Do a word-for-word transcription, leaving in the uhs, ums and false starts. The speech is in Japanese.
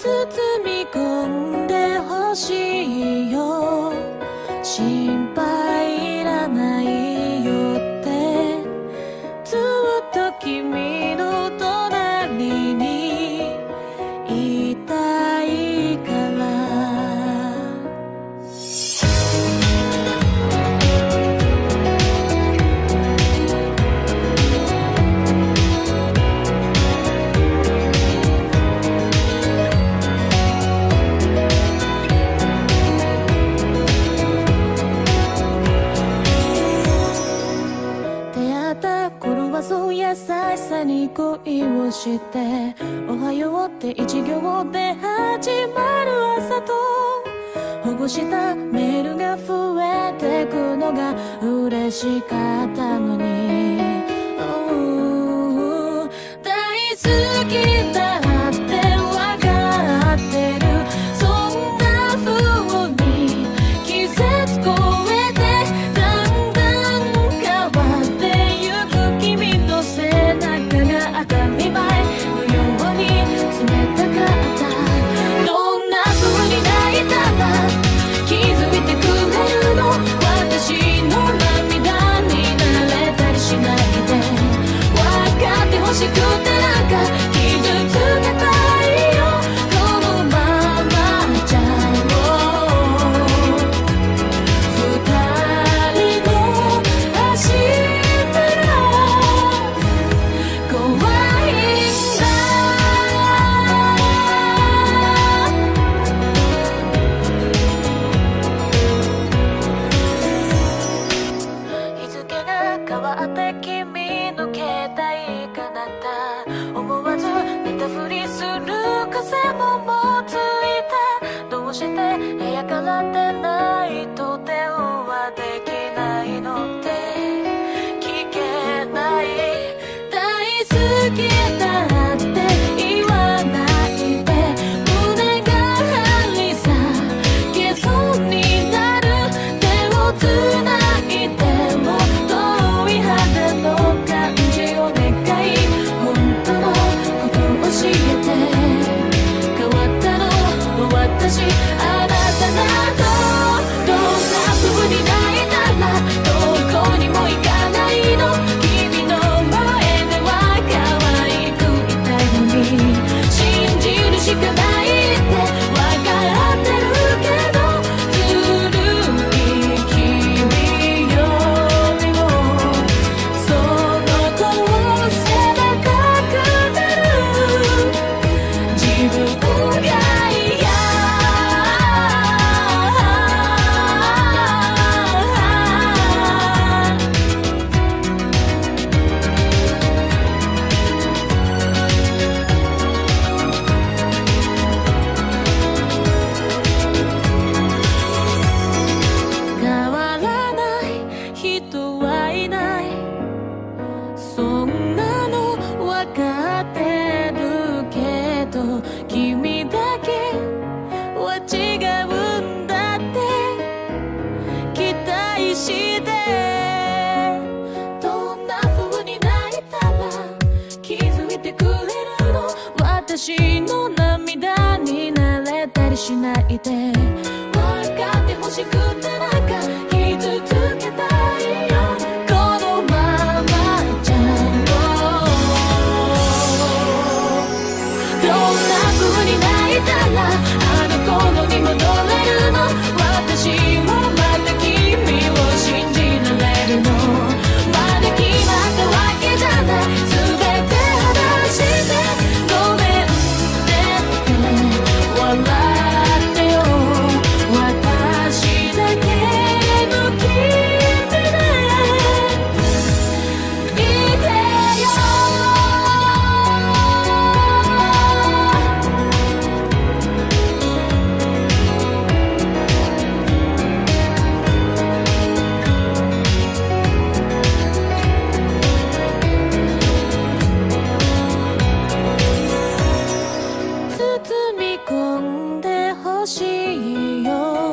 包み込んでほしいよ、心配いらないよって、ずっと君の隣にいたいから。そう優しさに恋をして、おはようって一行で始まる朝と、保護したメールが増えてくのが嬉しかったのに、oh、大好きだってわかってる、そんな風に季節越えてだんだん変わってゆく君の背中が当たり前のように冷たかった。どんな風に泣いたら気づいてくれるの、私の涙になれたりしないで、分かってほしくてなんか傷つけたいよ、このままじゃもう二人の明日が怖いんだ。日付が変わって君の携帯が鳴った、思わず寝たふりする癖ももうついた、どうして部屋から出ないと電話できないのって聞けない、大好きだって言わないで、胸が張り裂けそうになる、手をつないでも遠い肌の感じを願い、本当のことを教えて、変わったの私あなたなど、どんな風に泣いたらどこにも行かないの、君の前では可愛くいたいのに、信じるしかないって分かってるけど、ずるい君よりもその子を責めたくなる、自分が嫌。変わらない人はいない、そんなのわかってるけど、君だけは違うんだって期待して、どんな風に泣いたら気づいてくれるの、私の涙になれたりしないで、分かってほしくてなんか傷つけたいよ、このままじゃもうどんな風に泣いたらあの頃に戻れるの、私もまた君を信じられるの、まだ決まったわけじゃない、全て話してごめんねって笑ってよ、私だけの君でいてよ。包み込んでほしいよ、